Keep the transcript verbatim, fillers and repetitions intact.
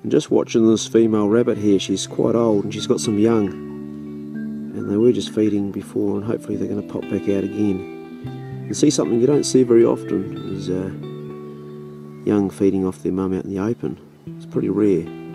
And just watching this female rabbit here, she's quite old and she's got some young, and they were just feeding before, and hopefully they're going to pop back out again. You see something you don't see very often is uh, young feeding off their mum out in the open. It's pretty rare.